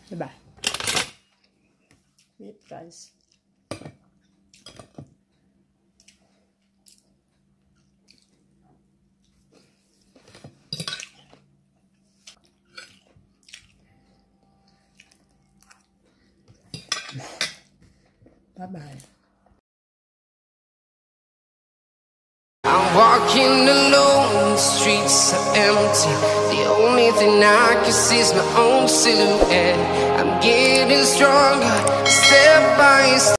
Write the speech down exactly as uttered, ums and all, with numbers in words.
Goodbye. Yep, guys. Bye-bye. I'm walking alone, the streets are empty. The only thing I can see is my own silhouette. I'm getting stronger, step by step.